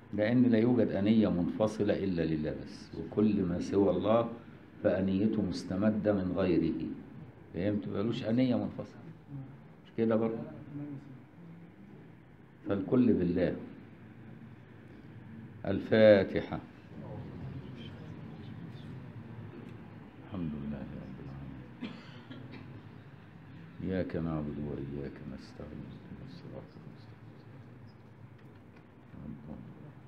لأن لا يوجد أنية منفصلة إلا لله بس، وكل ما سوى الله فأنيته مستمدة من غيره. فهمت؟ ملوش أنية منفصلة، مش كده برضه؟ فالكل بالله. الفاتحة. الحمد لله رب العالمين. إياك نعبد وإياك نستعين، اهدنا الصراط المستقيم.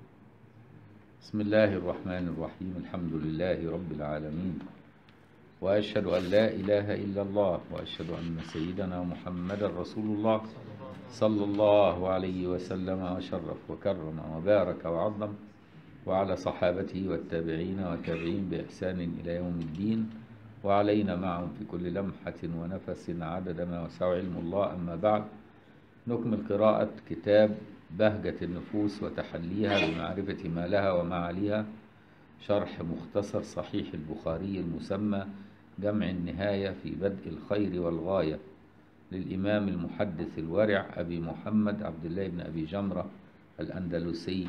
بسم الله الرحمن الرحيم. الحمد لله رب العالمين، وأشهد أن لا إله إلا الله، وأشهد أن سيدنا محمد رسول الله صلى الله عليه وسلم وشرف وكرم وبارك وعظم، وعلى صحابته والتابعين والتابعين بإحسان إلى يوم الدين، وعلينا معهم في كل لمحة ونفس عدد ما وسع علم الله. أما بعد، نكمل قراءة كتاب بهجة النفوس وتحليها بمعرفة ما لها ومعاليها، شرح مختصر صحيح البخاري المسمى جمع النهاية في بدء الخير والغاية، للإمام المحدث الورع أبي محمد عبد الله بن أبي جمرة الأندلسي،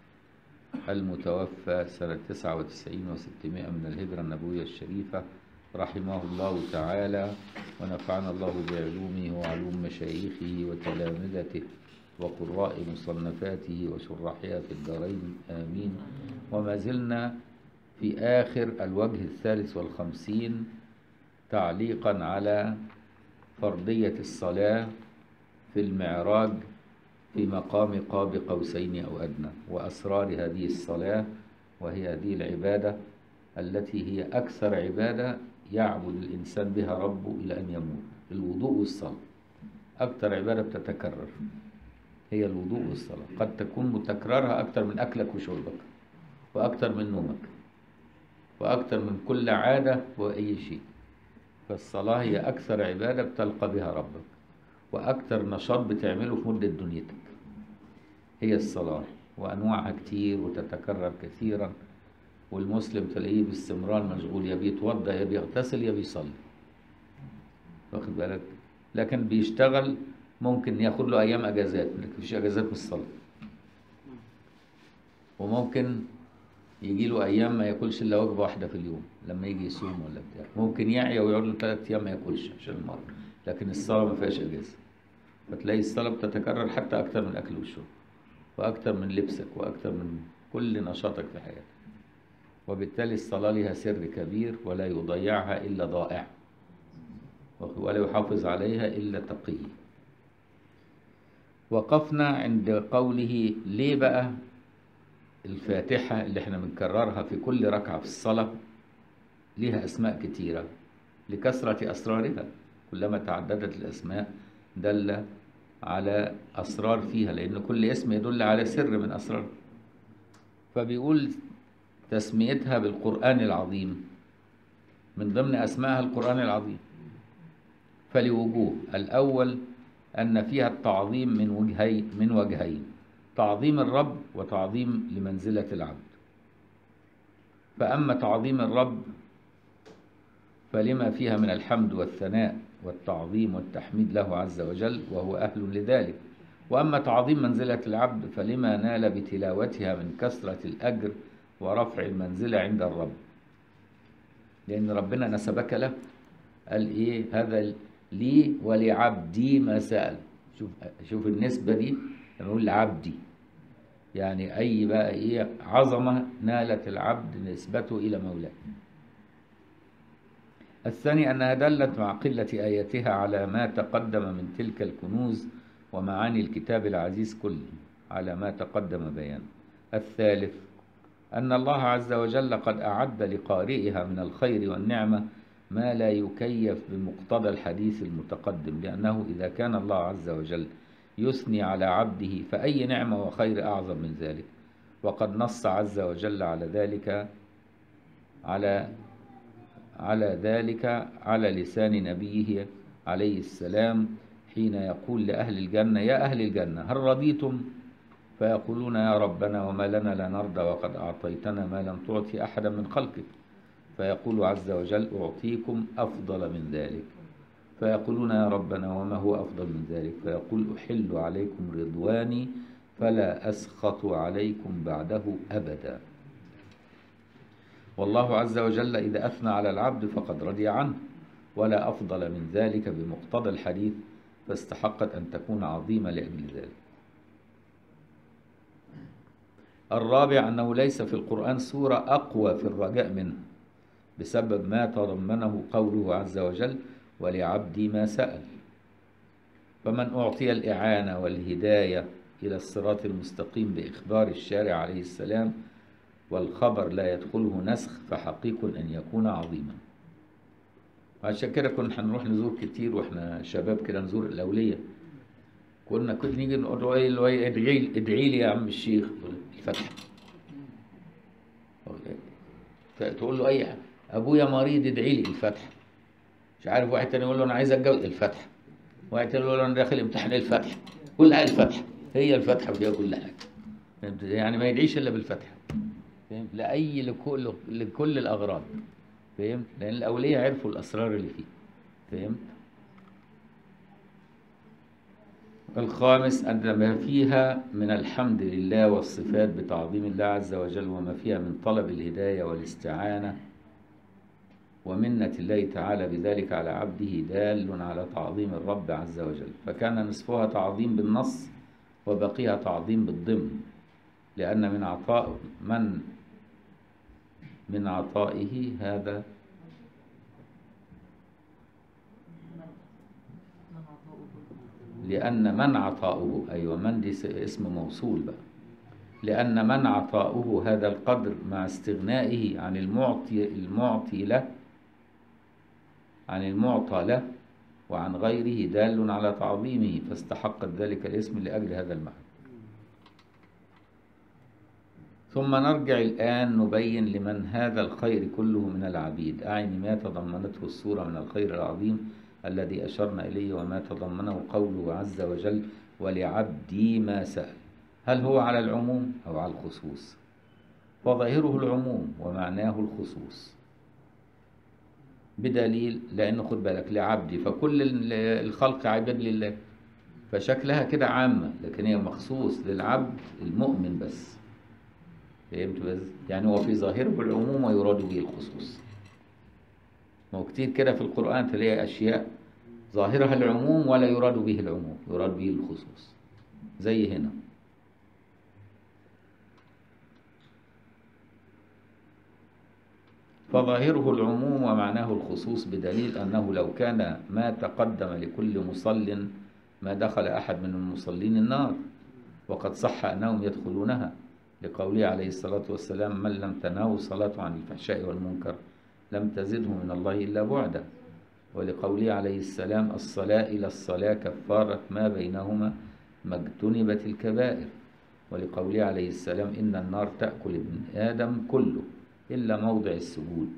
المتوفى سنة 99 و600 من الهجرة النبوية الشريفة، رحمه الله تعالى، ونفعنا الله بعلومه وعلوم مشايخه وتلامذته وقراء مصنفاته وشرحها في الدارين، آمين. وما زلنا في آخر الوجه 53 تعليقا على فرضية الصلاة في المعراج في مقام قاب قوسين أو أدنى، وأسرار هذه الصلاة، وهي هذه العبادة التي هي أكثر عبادة يعبد الإنسان بها ربه إلى أن يموت. الوضوء والصلاة أكثر عبادة بتتكرر، هي الوضوء والصلاة. قد تكون متكررها أكثر من أكلك وشربك، وأكثر من نومك، وأكثر من كل عادة وأي شيء. فالصلاة هي أكثر عبادة بتلقى بها ربك، وأكثر نشاط بتعمله في مدة دنيتك هي الصلاة، وأنواعها كتير وتتكرر كثيرا. والمسلم تلاقيه باستمرار مشغول، يا بيتوضأ يا بيغتسل يا بيصلي، واخد بالك؟ لكن بيشتغل، ممكن ياخد له أيام أجازات، لكن مفيش أجازات من الصلاة. وممكن يجي له أيام ما ياكلش إلا وجبة واحدة في اليوم لما يجي يصوم ولا بتاع. ممكن يعيا ويقعد له 3 أيام ما ياكلش عشان المرض، لكن الصلاة ما فيهاش أجازة. فتلاقي الصلاة بتتكرر حتى أكتر من الأكل والشرب، وأكتر من لبسك، وأكتر من كل نشاطك في حياتك. وبالتالي الصلاة لها سر كبير، ولا يضيعها إلا ضائع، ولا يحافظ عليها إلا تقي. وقفنا عند قوله: ليه بقى الفاتحة اللي احنا بنكررها في كل ركعة في الصلاة لها أسماء كتيرة؟ لكثرة أسرارها، كلما تعددت الأسماء دل على أسرار فيها، لأن كل اسم يدل على سر من أسرار. فبيقول تسميتها بالقرآن العظيم، من ضمن أسمائها القرآن العظيم، فلوجوه. الأول أن فيها التعظيم من وجهين: تعظيم الرب وتعظيم لمنزلة العبد. فأما تعظيم الرب فلما فيها من الحمد والثناء والتعظيم والتحميد له عز وجل، وهو أهل لذلك. وأما تعظيم منزلة العبد فلما نال بتلاوتها من كثرة الأجر ورفع المنزلة عند الرب، لأن ربنا نسبك له، قال إيه؟ هذا لي ولعبدي ما سأل. شوف النسبة دي، لما يقول لعبدي يعني أي بقى إيه عظمة نالت العبد نسبته إلى مولاه. الثاني أنها دلت مع قلة آياتها على ما تقدم من تلك الكنوز ومعاني الكتاب العزيز كله، على ما تقدم بيانه. الثالث أن الله عز وجل قد أعد لقارئها من الخير والنعمة ما لا يكيف بمقتضى الحديث المتقدم، لأنه إذا كان الله عز وجل يثني على عبده فأي نعمة وخير أعظم من ذلك. وقد نص عز وجل على ذلك على لسان نبيه عليه السلام، حين يقول لأهل الجنة: يا أهل الجنة هل رضيتم؟ فيقولون: يا ربنا وما لنا لا نرضى وقد أعطيتنا ما لم تعطي أحدا من خلقك. فيقول عز وجل: أعطيكم أفضل من ذلك. فيقولون: يا ربنا وما هو أفضل من ذلك؟ فيقول: أحل عليكم رضواني فلا أسخط عليكم بعده أبدا. والله عز وجل إذا أثنى على العبد فقد رضي عنه، ولا أفضل من ذلك بمقتضى الحديث، فاستحقت أن تكون عظيمة لأجل ذلك. الرابع أنه ليس في القرآن سورة أقوى في الرجاء منه، بسبب ما تضمنه قوله عز وجل: ولعبدي ما سأل. فمن أعطي الإعانة والهداية إلى الصراط المستقيم بإخبار الشارع عليه السلام، والخبر لا يدخله نسخ، فحقيق أن يكون عظيما. عشان كده كنا هنروح نزور كتير واحنا شباب كده، نزور الأولية. كنت نيجي نقول له ادعي لي يا عم الشيخ الفتح. تقول له أي حاجة، أبويا مريض ادعي لي الفتح. مش عارف، واحد تاني يقول له أنا عايز أتجوز الفتح. واحد تاني يقول له أنا داخل امتحان الفتح. كل حاجة الفتح، هي الفتحة فيها كل حاجة. فهمت؟ يعني ما يدعيش إلا بالفتحة. فهمت؟ لكل الأغراض. فهمت؟ لأن الأولياء عرفوا الأسرار اللي فيه. فهمت؟ الخامس أن ما فيها من الحمد لله والصفات بتعظيم الله عز وجل، وما فيها من طلب الهداية والاستعانة ومنة الله تعالى بذلك على عبده، دال على تعظيم الرب عز وجل. فكان نصفها تعظيم بالنص، وبقيها تعظيم بالضمن، لأن من عطائه هذا لأن من عطاؤه، أيوة من دي اسم موصول بقى، لأن من عطاؤه هذا القدر مع استغنائه عن المعطى له وعن غيره دال على تعظيمه، فاستحقت ذلك الاسم لأجل هذا المعنى. ثم نرجع الآن نبين لمن هذا الخير كله من العبيد، أعني ما تضمنته السورة من الخير العظيم الذي أشرنا إليه، وما تضمنه قوله عز وجل: ولعبدي ما سأل. هل هو على العموم أو على الخصوص؟ وظاهره العموم ومعناه الخصوص، بدليل لأنه خد بالك لعبدي، فكل الخلق عباد لله، فشكلها كده عامة، لكن هي مخصوص للعبد المؤمن بس. فهمت؟ بس يعني هو في ظاهره العموم ويراد به الخصوص. ما هو كتير كده في القرآن تلاقي أشياء ظاهرها العموم ولا يراد به العموم، يراد به الخصوص، زي هنا. فظاهره العموم ومعناه الخصوص، بدليل أنه لو كان ما تقدم لكل مصل ما دخل أحد من المصلين النار، وقد صح أنهم يدخلونها، لقوله عليه الصلاة والسلام: من لم تنهه صلاة عن الفحشاء والمنكر لم تزده من الله إلا بعدا. ولقوله عليه السلام: الصلاة إلى الصلاة كفارة ما بينهما ما اجتنبت الكبائر. ولقوله عليه السلام: إن النار تأكل ابن آدم كله إلا موضع السجود.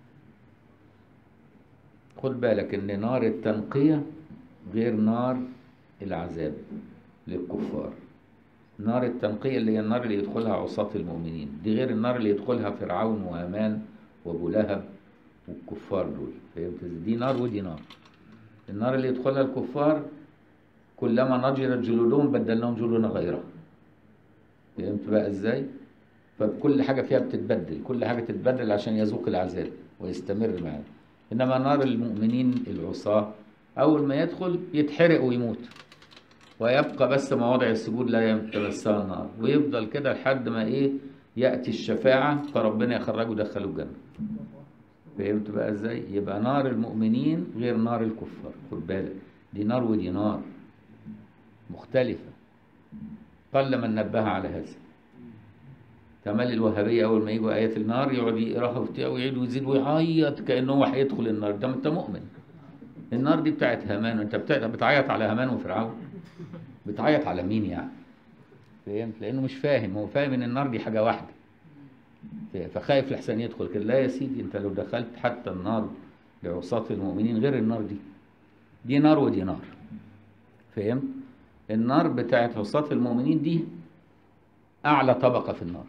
خد بالك إن نار التنقية غير نار العذاب للكفار. نار التنقية اللي هي النار اللي يدخلها عصاة المؤمنين، دي غير النار اللي يدخلها فرعون وهامان وابو لهب والكفار دول. فهمت؟ دي نار ودي نار. النار اللي يدخلها الكفار كلما نضجت جلودهم بدلناهم جلودا غيرها. فهمت بقى ازاي؟ فكل حاجة فيها بتتبدل، كل حاجة تتبدل عشان يذوق العذاب ويستمر معاه. إنما نار المؤمنين العصاة أول ما يدخل يتحرق ويموت، ويبقى بس مواضع السجود لا يتمسها النار، ويفضل كده لحد ما يأتي الشفاعة فربنا يخرجه يدخله الجنة. فهمت بقى ازاي؟ يبقى نار المؤمنين غير نار الكفار. خد بالك، دي نار ودي نار مختلفة، قل من نبه على هذا. كمال الوهابية أول ما يجوا آيات النار يقعد يقراها وبتاع ويعيد ويزيد ويعيط كأنه هو هيدخل النار. ده أنت مؤمن. النار دي بتاعت هامان، وأنت بتعيط على هامان وفرعون. بتعيط على مين يعني؟ فهمت؟ لأنه مش فاهم، هو فاهم إن النار دي حاجة واحدة، فخايف لحسن يدخل كده. لا يا سيدي، أنت لو دخلت حتى النار لعصاة المؤمنين غير النار دي، دي نار ودي نار. فهمت؟ النار بتاعت عصاة المؤمنين دي أعلى طبقة في النار،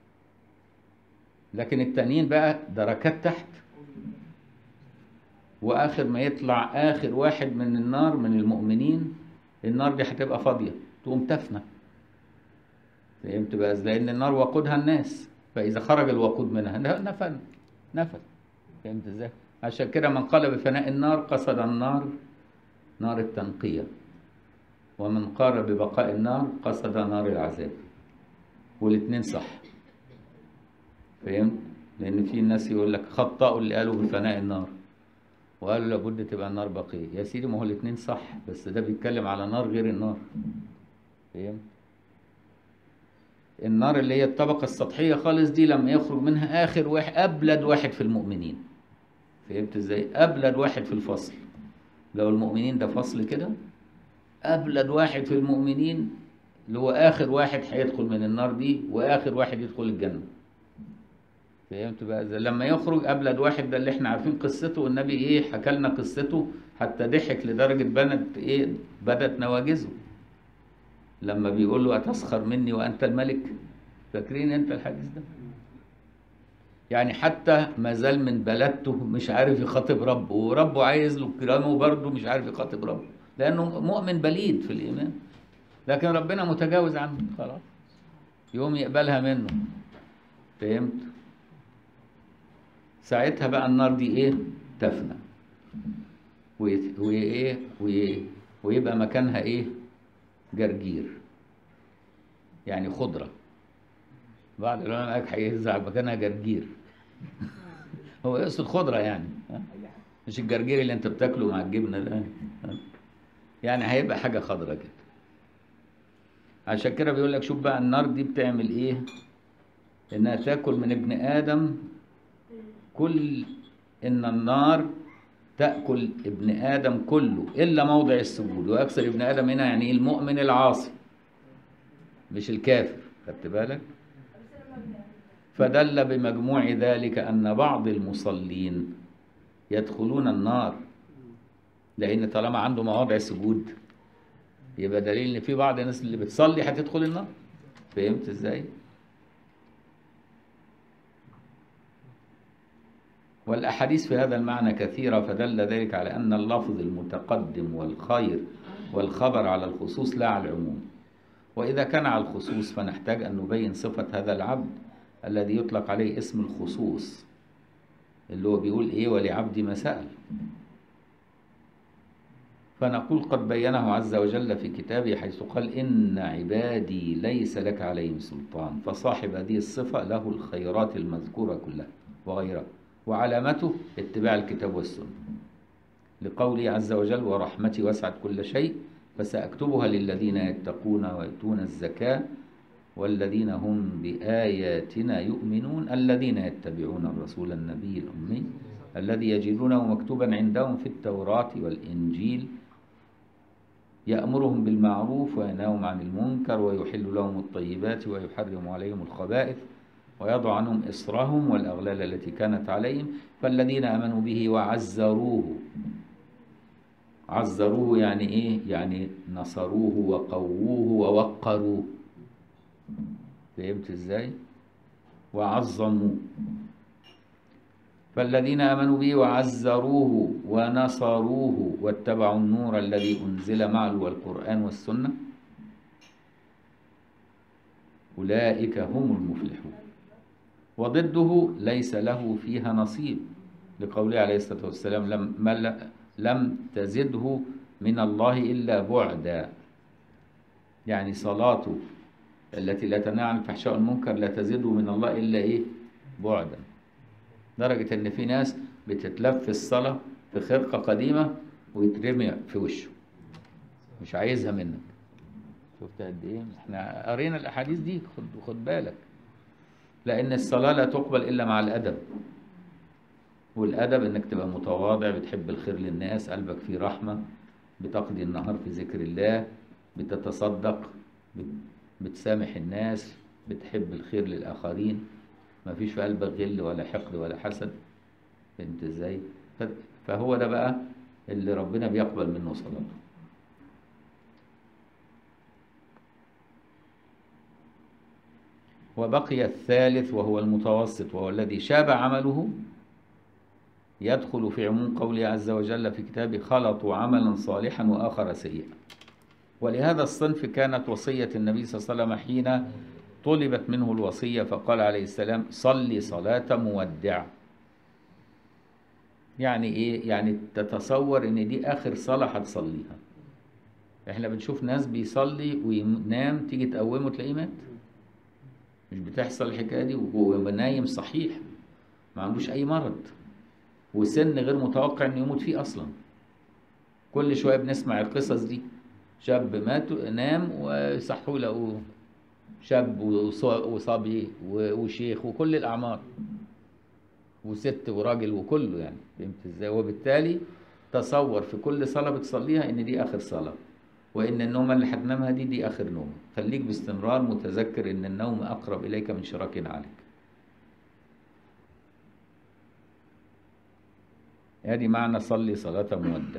لكن التانيين بقى دركات تحت، وآخر ما يطلع آخر واحد من النار من المؤمنين، النار دي هتبقى فاضية تقوم تفنى. فهمت بقى؟ لأن النار وقودها الناس، فإذا خرج الوقود منها نفد. فهمت ازاي؟ عشان كده من قال بفناء النار قصد النار نار التنقية، ومن قال ببقاء النار قصد نار العذاب، والاتنين صح. فهمت؟ لأن في ناس يقول لك خطأوا اللي قالوا بفناء النار وقالوا لابد تبقى النار بقية. يا سيدي ما هو الاتنين صح، بس ده بيتكلم على نار غير النار. فهمت؟ النار اللي هي الطبقة السطحية خالص دي لما يخرج منها آخر واحد، أبلد واحد في المؤمنين. فهمت ازاي؟ أبلد واحد في الفصل. لو المؤمنين ده فصل كده، أبلد واحد في المؤمنين اللي هو آخر واحد هيدخل من النار دي، وآخر واحد يدخل الجنة. فهمت بقى؟ لما يخرج أبلد واحد ده اللي احنا عارفين قصته، والنبي ايه حكى لنا قصته حتى ضحك لدرجة بدت نواجذه لما بيقول له أتسخر مني وأنت الملك. فاكرين أنت الحديث ده؟ يعني حتى ما زال من بلدته مش عارف يخاطب ربه، وربه عايز له كرامه برضه مش عارف يخاطب ربه، لأنه مؤمن بليد في الإيمان، لكن ربنا متجاوز عنه خلاص، يوم يقبلها منه. فهمت؟ ساعتها بقى النار دي إيه؟ تفنى، ويبقى مكانها إيه؟ جرجير، يعني خضرة. بعض العلماء هيزعل مكانها جرجير هو يقصد خضرة يعني، مش الجرجير اللي انت بتاكله مع الجبنة ده، يعني هيبقى حاجة خضرة كده. عشان كده بيقول لك شوف بقى النار دي بتعمل ايه، انها تاكل من ابن آدم ان النار تأكل ابن آدم كله إلا موضع السجود، وأكثر ابن آدم هنا يعني المؤمن العاصي مش الكافر. خدت بالك؟ فدل بمجموع ذلك أن بعض المصلين يدخلون النار، لأن طالما عنده مواضع سجود يبقى دليل إن في بعض الناس اللي بتصلي هتدخل النار. فهمت إزاي؟ والأحاديث في هذا المعنى كثيرة، فدل ذلك على أن اللفظ المتقدم والخير والخبر على الخصوص لا على العموم. وإذا كان على الخصوص فنحتاج أن نبين صفة هذا العبد الذي يطلق عليه اسم الخصوص، اللي هو بيقول إيه ولعبدي ما سأل. فنقول قد بينه عز وجل في كتابه حيث قال إن عبادي ليس لك عليهم سلطان، فصاحب هذه الصفة له الخيرات المذكورة كلها وغيرها، وعلامته اتباع الكتاب والسنة، لقوله عز وجل ورحمتي وسعت كل شيء فسأكتبها للذين يتقون ويؤتون الزكاة والذين هم بآياتنا يؤمنون الذين يتبعون الرسول النبي الأمي الذي يجدونه مكتوبا عندهم في التوراة والإنجيل يأمرهم بالمعروف وينهاهم عن المنكر ويحل لهم الطيبات ويحرم عليهم الخبائث ويضع عنهم إصرهم والأغلال التي كانت عليهم فالذين آمنوا به وعزروه. عزروه يعني إيه؟ يعني نصروه وقووه ووقروه. فهمت إزاي؟ وعظموه. فالذين آمنوا به وعزروه ونصروه واتبعوا النور الذي أنزل معه والقرآن والسنة أولئك هم المفلحون. وضده ليس له فيها نصيب، لقوله عليه الصلاة والسلام لم تزده من الله إلا بعدا، يعني صلاته التي لا تنهى عن الفحشاء والمنكر لا تزده من الله إلا إيه؟ بعدا. درجة إن في ناس بتتلف في الصلاة في خرقة قديمة ويترمي في وشه مش عايزها منك. شفت قد إيه؟ إحنا قرينا الأحاديث دي، خد بالك، لأن الصلاة لا تقبل إلا مع الأدب، والأدب إنك تبقى متواضع، بتحب الخير للناس، قلبك فيه رحمة، بتقضي النهار في ذكر الله، بتتصدق، بتسامح الناس، بتحب الخير للآخرين، ما فيش في قلبك غل ولا حقد ولا حسد. فهمت ازاي؟ فهو ده بقى اللي ربنا بيقبل منه صلاته. وبقي الثالث وهو المتوسط، وهو الذي شاب عمله، يدخل في عموم قوله عز وجل في كتابه خلطوا عملا صالحا وآخر سيئا. ولهذا الصنف كانت وصية النبي صلى الله عليه وسلم حين طلبت منه الوصية فقال عليه السلام صلي صلاة مودع. يعني إيه؟ يعني تتصور إن دي آخر صلاة هتصليها. إحنا بنشوف ناس بيصلي وينام تيجي تقومه تلاقيه مات. مش بتحصل الحكاية دي، وهو نايم صحيح ما عندوش أي مرض وسن غير متوقع إنه يموت فيه أصلا. كل شوية بنسمع القصص دي، شاب مات نام وصحوا لقوه شاب وصبي وشيخ وكل الأعمار وست وراجل وكله، يعني فهمت ازاي؟ وبالتالي تصور في كل صلاة بتصليها ان دي اخر صلاة، وان النوم اللي هتنامها دي اخر نوم. خليك باستمرار متذكر ان النوم اقرب اليك من شراك عليك. ادي معنى صلي صلاة مودع.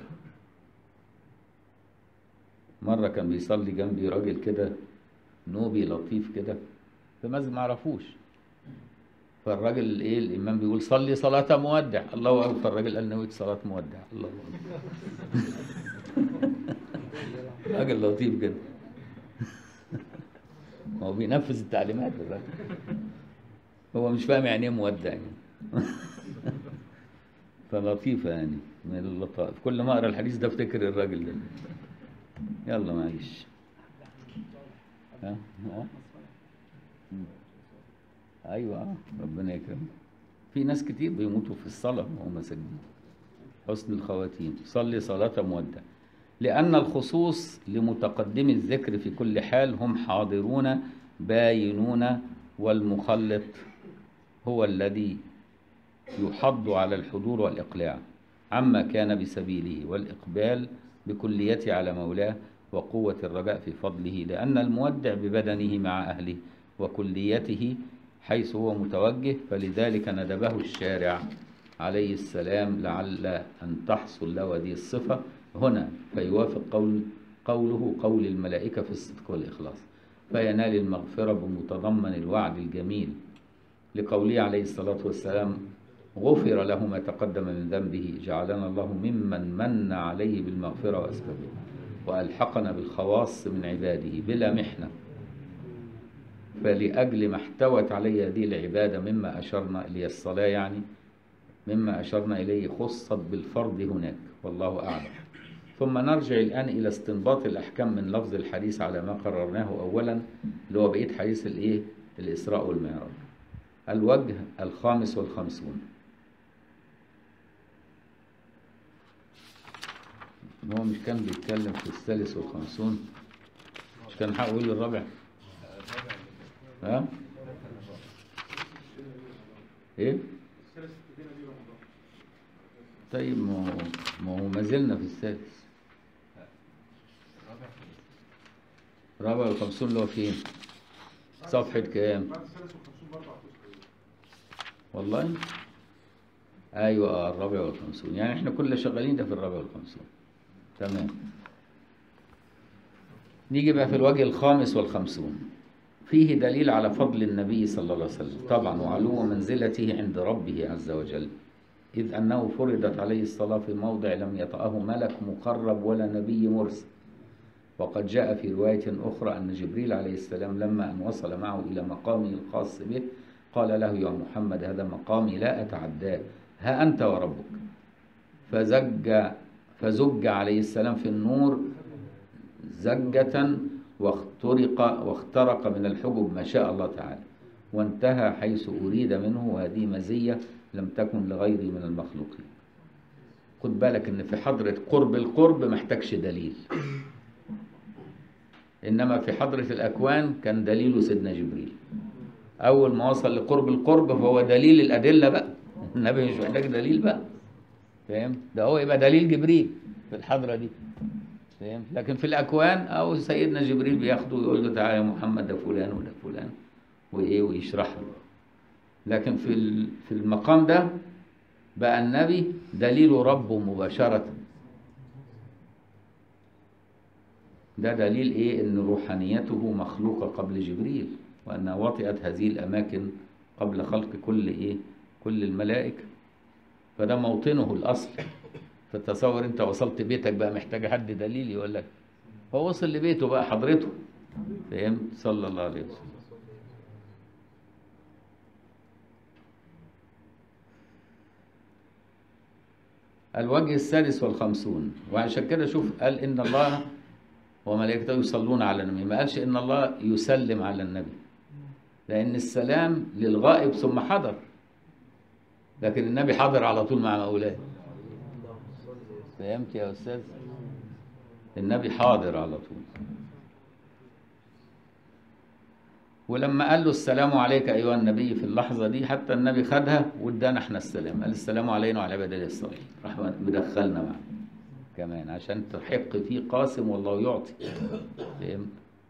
مرة كان بيصلي جنبي راجل كده نوبي لطيف كده في مسجد ما اعرفوش، فالراجل ايه الامام بيقول صلي صلاة مودع، الله اكبر، فالراجل قال نويت صلاة مودع، الله اكبر. راجل لطيف جدا. هو بينفذ التعليمات الراجل، هو مش فاهم يعني ايه مودع يعني. فلطيفة يعني من اللطائف، كل ما اقرا الحديث ده افتكر الراجل ده. يلا معلش. ها ايوه ربنا يكرمك. في ناس كتير بيموتوا في الصلاة وهم ساجدين. حسن الخواتيم. صلي صلاة مودع. لأن الخصوص لمتقدم الذكر في كل حال هم حاضرون باينون، والمخلط هو الذي يحض على الحضور والإقلاع عما كان بسبيله، والإقبال بكليته على مولاه، وقوة الرجاء في فضله، لأن المودع ببدنه مع أهله وكليته حيث هو متوجه، فلذلك ندبه الشارع عليه السلام لعل أن تحصل له هذه الصفة هنا، فيوافق قوله قول الملائكة في الصدق والإخلاص، فينال المغفرة بمتضمن الوعد الجميل لقوله عليه الصلاة والسلام غفر له ما تقدم من ذنبه، جعلنا الله ممن من عليه بالمغفرة وأسبابه، وألحقنا بالخواص من عباده بلا محنة. فلأجل ما احتوت عليه هذه العبادة مما أشرنا إليه الصلاة، يعني مما أشرنا إليه خصت بالفرض هناك، والله أعلم. ثم نرجع الآن إلى استنباط الأحكام من لفظ الحديث على ما قررناه أولا، اللي هو بقية حديث الإسراء والمعراج. الوجه 55. هو مش كان بيتكلم في 53؟ مش كان حقه يقول الرابع؟ ها؟ ايه؟ طيب ما زلنا في السادس. رابع 50 اللي هو فين؟ صفحة كام؟ والله؟ ايوه الرابع 50، يعني احنا كل شغالين ده في الرابع 50. تمام. نيجي بقى في الوجه 55. فيه دليل على فضل النبي صلى الله عليه وسلم طبعا، وعلو منزلته عند ربه عز وجل، إذ أنه فرضت عليه الصلاة في موضع لم يطأه ملك مقرب ولا نبي مرسل. وقد جاء في رواية أخرى أن جبريل عليه السلام لما أن وصل معه إلى مقامه الخاص به قال له يا محمد هذا مقامي لا أتعداه، ها أنت وربك. فزج عليه السلام في النور زجة واخترق من الحجب ما شاء الله تعالى، وانتهى حيث أريد منه، وهذه مزية لم تكن لغيره من المخلوقين. خد بالك ان في حضرة قرب القرب محتاجش دليل، انما في حضرة الاكوان كان دليله سيدنا جبريل. اول ما وصل لقرب القرب فهو دليل الادلة بقى، النبي مش محتاج دليل بقى، فاهم؟ ده هو يبقى دليل جبريل في الحضرة دي، فاهم؟ لكن في الاكوان او سيدنا جبريل بياخده ويقول له تعالى يا محمد ده فلان وده فلان وايه ويشرح له. لكن في المقام ده بقى النبي دليل ربه مباشرة. ده دليل ايه؟ ان روحانيته مخلوقة قبل جبريل، وانها وطئت هذه الاماكن قبل خلق كل الملائكة. فده موطنه الاصل. فتصور انت وصلت بيتك بقى محتاج حد دليل يقول لك، هو وصل لبيته بقى حضرته، فهمت؟ صلى الله عليه وسلم. الوجه السادس والخمسون، وعشان كده شوف قال إن الله وملائكته يصلون على النبي، ما قالش إن الله يسلم على النبي، لأن السلام للغائب ثم حضر، لكن النبي حضر على طول مع مولاه. فهمت يا أستاذ؟ النبي حاضر على طول. ولما قال له السلام عليك أيها النبي في اللحظة دي، حتى النبي خدها وادانا احنا السلام، قال السلام علينا وعلى عباد الله الصالحين، راح مدخلنا معه كمان عشان تحق فيه قاسم والله يعطي. فهمت؟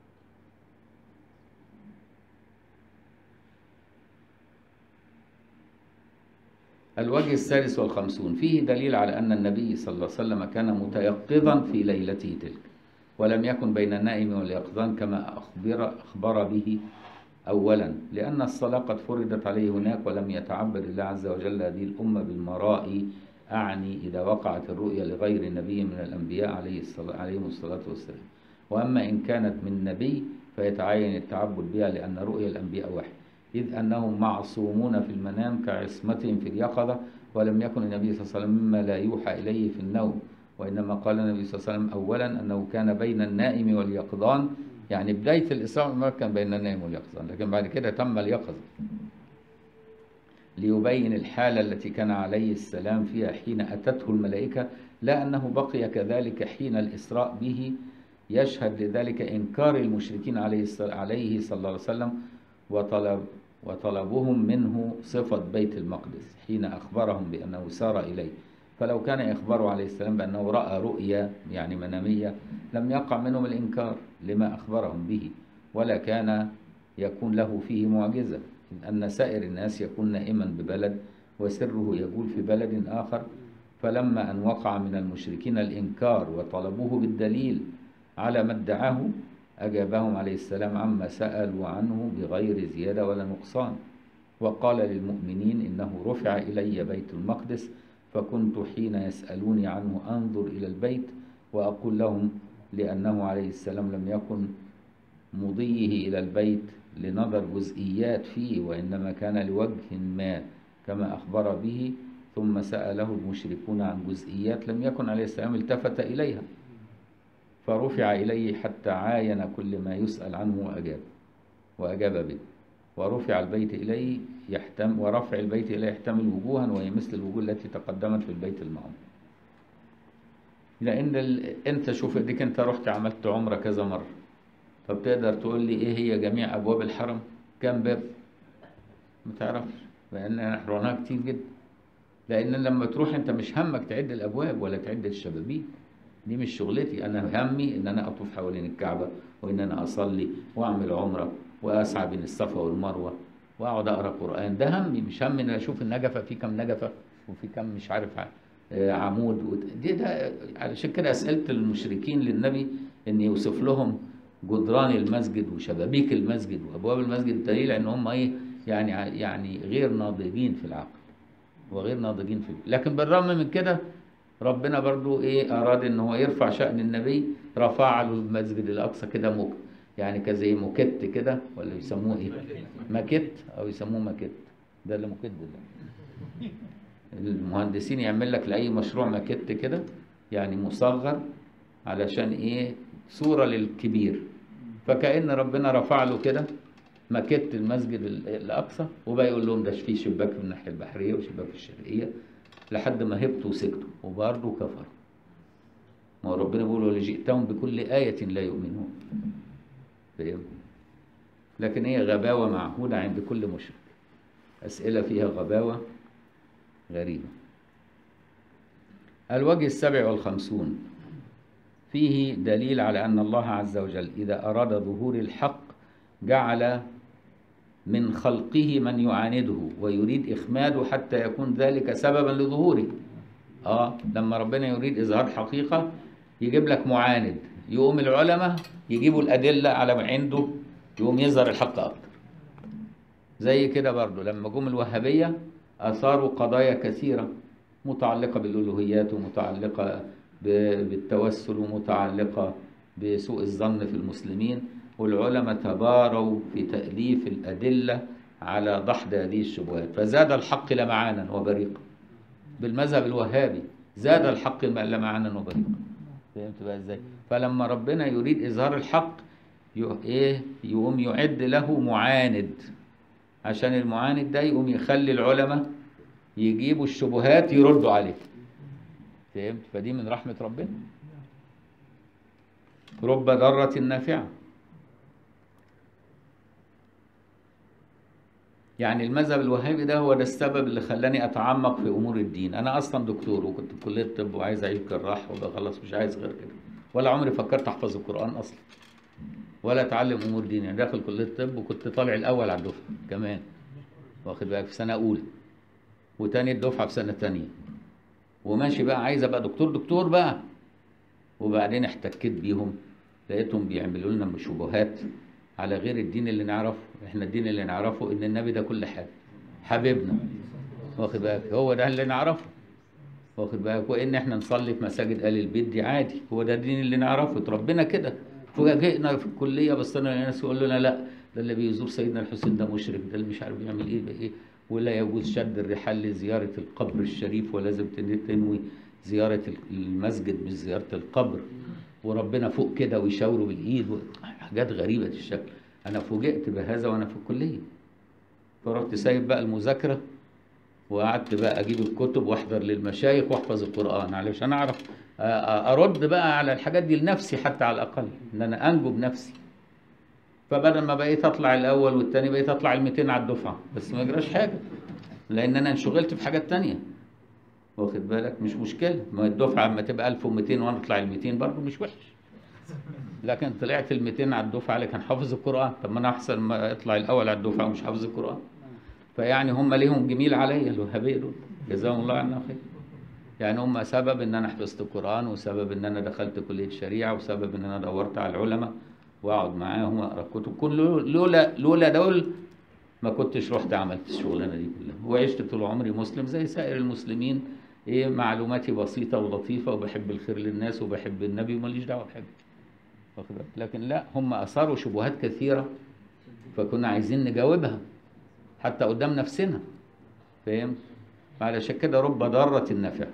الوجه الثالث والخمسون، فيه دليل على أن النبي صلى الله عليه وسلم كان متيقظا في ليلته تلك، ولم يكن بين النائم واليقظان كما أخبر به أولا، لأن الصلاة قد فرضت عليه هناك، ولم يتعبد الله عز وجل هذه الأمة بالمرائي، أعني إذا وقعت الرؤيا لغير نبي من الأنبياء عليهم الصلاة والسلام. وأما إن كانت من نبي فيتعين التعبد بها، لأن رؤيا الأنبياء وحي، إذ أنهم معصومون في المنام كعصمتهم في اليقظة، ولم يكن النبي صلى الله عليه وسلم مما لا يوحى إليه في النوم، وإنما قال النبي صلى الله عليه وسلم أولا أنه كان بين النائم واليقظان، يعني بداية الإسراء ما كان بين النائم واليقظان، لكن بعد كده تم اليقظة، ليبين الحالة التي كان عليه السلام فيها حين أتته الملائكة، لا أنه بقي كذلك حين الإسراء به. يشهد لذلك إنكار المشركين عليه صلى الله عليه وسلم وطلبهم منه صفة بيت المقدس حين أخبرهم بأنه سار إليه، فلو كان إخباره عليه السلام بأنه رأى رؤيا يعني منامية لم يقع منهم الإنكار لما أخبرهم به، ولا كان يكون له فيه معجزة، أن سائر الناس يكون نائما ببلد وسره يقول في بلد آخر. فلما أن وقع من المشركين الإنكار وطلبوه بالدليل على ما ادعاه، أجابهم عليه السلام عما سألوا عنه بغير زيادة ولا نقصان، وقال للمؤمنين إنه رفع إلي بيت المقدس، فكنت حين يسألوني عنه أنظر إلى البيت وأقول لهم لأنه عليه السلام لم يكن مضيه إلى البيت لنظر جزئيات فيه، وإنما كان لوجه ما كما أخبر به، ثم سأله المشركون عن جزئيات لم يكن عليه السلام التفت إليها، فرفع إليه حتى عاين كل ما يسأل عنه وأجاب به. ورفع البيت إليه ورفع البيت إليه يحتمل وجوها، وهي مثل الوجوه التي تقدمت في البيت المعمور. لأن أنت شوف إيديك، أنت رحت عملت عمرة كذا مرة، طب تقدر تقول لي إيه هي جميع أبواب الحرم؟ كم باب؟ ما تعرفش، لأن احنا رحناها كتير جدا. لأن لما تروح أنت مش همك تعد الأبواب ولا تعد الشبابيك، دي مش شغلتي. أنا همي إن أنا أطوف حوالين الكعبة، وإن أنا أصلي وأعمل عمرة وأسعى بين الصفا والمروة وأقعد أقرأ قرآن، ده همي. مش همي إن أشوف النجفة في كم نجفة وفي كم مش عارف عمود ده. علشان كده أسألت المشركين للنبي إن يوصف لهم جدران المسجد وشبابيك المسجد وأبواب المسجد، دليل إن هم إيه يعني غير ناضجين في العقل وغير ناضجين في لكن بالرغم من كده ربنا برضو ايه اراد ان هو يرفع شأن النبي، رفع له المسجد الاقصى كده يعني كزي موكيت كده، ولا يسموه ايه ماكيت، او يسموه ماكيت، ده اللي موكيت ده المهندسين يعمل لك لاي مشروع ماكيت كده، يعني مصغر علشان ايه صورة للكبير. فكأن ربنا رفع له كده ماكيت المسجد الاقصى، وبقى يقول لهم ده فيه شباك في الناحية البحرية وشباك في الشرقية، لحد ما هبطوا وسكتوا وبرضه كفروا. ما هو ربنا بيقول ولجئتهم بكل آية لا يؤمنون. فاهم؟ لكن هي غباوة معهودة عند كل مشرك، أسئلة فيها غباوة غريبة. الوجه 57 فيه دليل على أن الله عز وجل إذا أراد ظهور الحق جعل من خلقه من يعانده ويريد إخماده حتى يكون ذلك سببا لظهوره. لما ربنا يريد إظهار حقيقة يجيب لك معاند، يقوم العلماء يجيبوا الأدلة على عنده، يقوم يظهر الحق أكتر. زي كده برضو لما جم الوهابية أثاروا قضايا كثيرة متعلقة بالألوهيات ومتعلقة بالتوسل ومتعلقة بسوء الظن في المسلمين، والعلماء تباروا في تأليف الأدلة على دحض هذه الشبهات، فزاد الحق لمعانا وبريقا بالمذهب الوهابي. زاد الحق لمعانا وبريقا. فهمت بقى ازاي؟ فلما ربنا يريد إظهار الحق يقوم يعد له معاند، عشان المعاند ده يقوم يخلي العلماء يجيبوا الشبهات يردوا عليه. فهمت؟ فدي من رحمة ربنا. رب ضارة نافعة. يعني المذهب الوهابي ده هو ده السبب اللي خلاني اتعمق في امور الدين. انا اصلا دكتور وكنت في كليه طب وعايز اعيش جراح وبخلص، مش عايز غير كده، ولا عمري فكرت احفظ القران اصلا ولا اتعلم امور دين. يعني داخل كليه طب وكنت طالع الاول على الدفعه كمان، واخد بالك، في سنه اولى، وتاني الدفعه في سنه تانيه، وماشي بقى عايز ابقى دكتور بقى. وبعدين احتكيت بيهم، لقيتهم بيعملوا لنا شبهات على غير الدين اللي نعرفه. احنا الدين اللي نعرفه ان النبي ده كل حاجه، حبيبنا، واخد بالك، هو ده اللي نعرفه، واخد بالك، وان احنا نصلي في مساجد ال البيت دي عادي، هو ده الدين اللي نعرفه، اتربينا كده. فوجئنا في الكليه بصينا لناس يقول لنا لا، ده اللي بيزور سيدنا الحسين ده مشرك، ده اللي مش عارف يعمل ايه بايه، ولا يجوز شد الرحال لزياره القبر الشريف، ولازم تنوي زياره المسجد مش زياره القبر، وربنا فوق كده ويشاوروا بالايد حاجات غريبه الشكل. انا فوجئت بهذا وانا في الكليه، فرحت سايب بقى المذاكره وقعدت بقى اجيب الكتب واحضر للمشايخ واحفظ القران علشان اعرف ارد بقى على الحاجات دي لنفسي، حتى على الاقل ان انا انجو بنفسي. فبدل ما بقيت اطلع الاول والثاني بقيت اطلع ال 200 على الدفعه، بس ما يجراش حاجه لان انا انشغلت في حاجات تانية، واخد بالك، مش مشكله، ما الدفعه اما تبقى 1200 وانا اطلع ال 200 برضه مش وحش. لكن طلعت ال 200 على الدفعه اللي كان حافظ القران، طب ما انا احسن ما اطلع الاول على الدفعه ومش حافظ القران. فيعني هم ليهم جميل عليا الوهابيه دول، جزاهم الله عنا خير. يعني هم سبب ان انا حفظت القران، وسبب ان انا دخلت كليه شريعه، وسبب ان انا دورت على العلماء واقعد معاهم واقرا كتب. كل لولا دول ما كنتش رحت عملت الشغلانه دي كلها، وعشت طول عمري مسلم زي سائر المسلمين. ايه، معلوماتي بسيطه ولطيفه، وبحب الخير للناس وبحب النبي وماليش دعوه بحاجه، واخد بالك. لكن لا، هم اثاروا شبهات كثيره فكنا عايزين نجاوبها حتى قدام نفسنا. فهمت؟ علشان كده رب ضارة نافعة.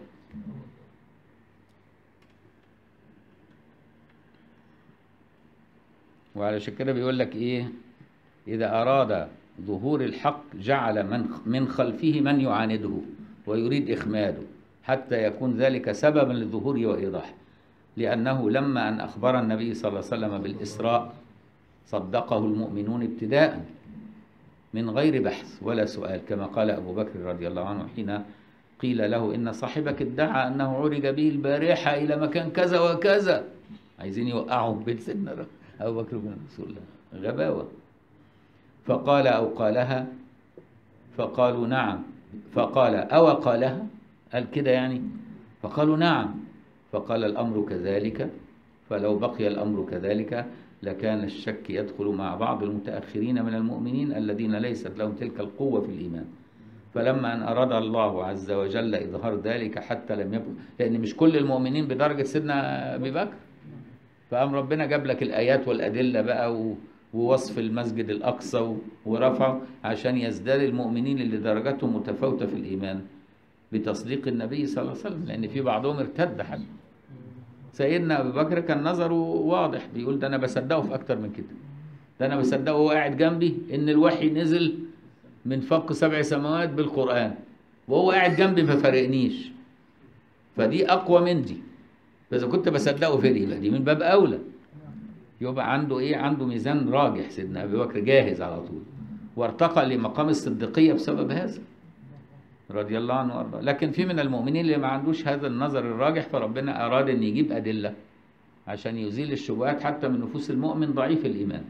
وعلشان كده بيقول لك ايه، اذا اراد ظهور الحق جعل من خلفه من يعانده ويريد اخماده، حتى يكون ذلك سببا لظهوره وايضاحه. لانه لما ان اخبر النبي صلى الله عليه وسلم بالاسراء صدقه المؤمنون ابتداء من غير بحث ولا سؤال، كما قال أبو بكر رضي الله عنه حين قيل له إن صاحبك ادعى أنه عرج به البارحة إلى مكان كذا وكذا. عايزين يوقعوا بين سيدنا أبو بكر بن رسول الله، غباوة. فقال أو قالها، فقالوا نعم. فقال أو قالها، قال كده يعني، فقالوا نعم. فقال الأمر كذلك، فلو بقي الأمر كذلك لكان الشك يدخل مع بعض المتأخرين من المؤمنين الذين ليست لهم تلك القوة في الإيمان. فلما أن أراد الله عز وجل إظهار ذلك حتى لم يكن، لأن مش كل المؤمنين بدرجة سيدنا أبي بكر، فقام ربنا جاب لك الآيات والأدلة بقى ووصف المسجد الأقصى ورفعه عشان يزداد المؤمنين اللي درجاتهم متفاوتة في الإيمان بتصديق النبي صلى الله عليه وسلم، لأن في بعضهم ارتد حتى. سيدنا أبي بكر كان نظره واضح، بيقول ده أنا بصدقه في أكتر من كده، ده أنا بصدقه وهو قاعد جنبي إن الوحي نزل من فوق 7 سماوات بالقرآن، وهو قاعد جنبي ما فارقنيش، فدي أقوى من دي. فإذا كنت بصدقه في دي، دي من باب أولى. يبقى عنده إيه؟ عنده ميزان راجح سيدنا أبي بكر جاهز على طول، وارتقى لمقام الصديقية بسبب هذا رضي الله عنه وارضاه. لكن في من المؤمنين اللي ما عندوش هذا النظر الراجح، فربنا أراد أن يجيب أدلة عشان يزيل الشبهات حتى من نفوس المؤمن ضعيف الإيمان،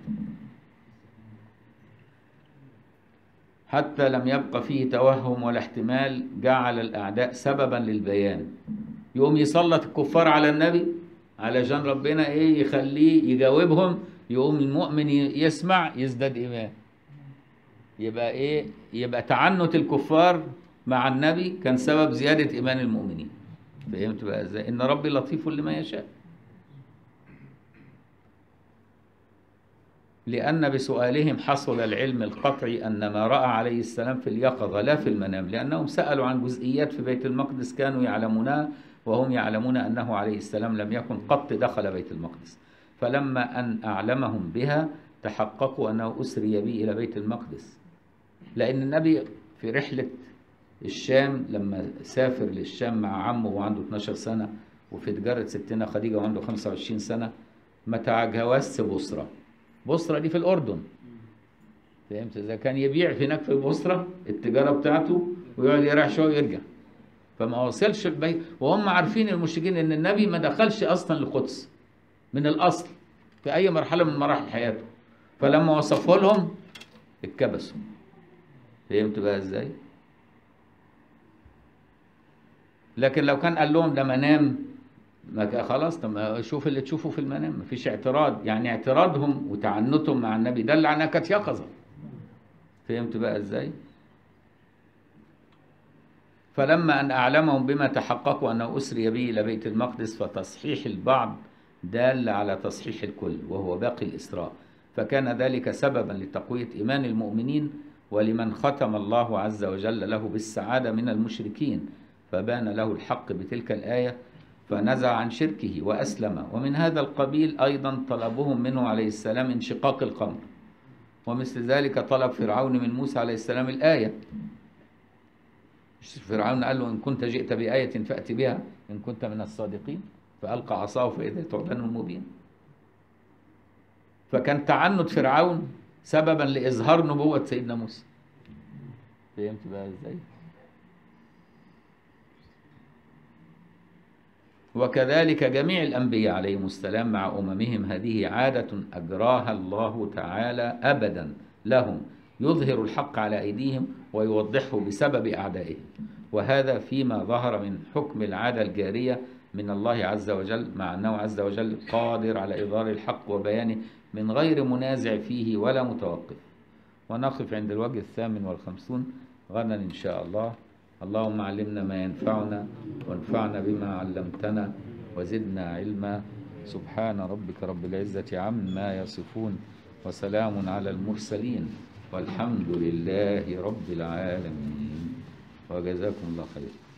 حتى لم يبقى فيه توهم ولا احتمال. جعل الأعداء سببا للبيان، يقوم يسلط الكفار على النبي علشان ربنا إيه يخليه يجاوبهم، يقوم المؤمن يسمع يزداد إيمان. يبقى إيه؟ يبقى تعنت الكفار مع النبي كان سبب زيادة إيمان المؤمنين. فهمت بقى إزاي؟ إن ربي لطيف لما يشاء. لأن بسؤالهم حصل العلم القطعي أن ما رأى عليه السلام في اليقظة لا في المنام، لأنهم سألوا عن جزئيات في بيت المقدس كانوا يعلمونها وهم يعلمون أنه عليه السلام لم يكن قط دخل بيت المقدس، فلما أن أعلمهم بها تحققوا أنه أسري به إلى بيت المقدس. لأن النبي في رحلة الشام لما سافر للشام مع عمه وعنده 12 سنة، وفي تجارة ستنا خديجة وعنده 25 سنة، ما تجاوزش بصرة. بصرة دي في الأردن، فهمت؟ إذا كان يبيع في هناك في بصرة التجارة بتاعته ويقعد يريح شوية ويرجع، فما وصلش البيت. وهم عارفين المشركين إن النبي ما دخلش أصلا القدس من الأصل في أي مرحلة من مراحل حياته، فلما وصفه لهم اتكبسوا. فهمت بقى إزاي؟ لكن لو كان قال لهم ده منام، ما خلاص، طب شوف اللي تشوفه في المنام، مفيش اعتراض. يعني اعتراضهم وتعنتهم مع النبي دل على انها كانت يقظه. فهمت بقى ازاي؟ فلما ان اعلمهم بما تحققوا انه اسري به الى بيت المقدس، فتصحيح البعض دال على تصحيح الكل وهو باقي الاسراء، فكان ذلك سببا لتقويه ايمان المؤمنين ولمن ختم الله عز وجل له بالسعاده من المشركين، فبان له الحق بتلك الايه فنزع عن شركه وأسلم. ومن هذا القبيل أيضا طلبهم منه عليه السلام انشقاق القمر، ومثل ذلك طلب فرعون من موسى عليه السلام الآية. فرعون قال له إن كنت جئت بآية فأت بها إن كنت من الصادقين، فألقى عصاه فإذا ثعبان مبين. فكان تعنت فرعون سببا لإظهار نبوة سيدنا موسى. فهمت بقى إزاي؟ وكذلك جميع الأنبياء عليهم السلام مع أممهم هذه عادة أجراها الله تعالى أبدا لهم، يظهر الحق على أيديهم ويوضحه بسبب أعدائهم، وهذا فيما ظهر من حكم العادة الجارية من الله عز وجل، مع أنه عز وجل قادر على إظهار الحق وبيانه من غير منازع فيه ولا متوقف. ونقف عند الوجه 58 غدا إن شاء الله. اللهم علمنا ما ينفعنا وانفعنا بما علمتنا وزدنا علما. سبحان ربك رب العزة عما يصفون وسلام على المرسلين والحمد لله رب العالمين. وجزاكم الله خير.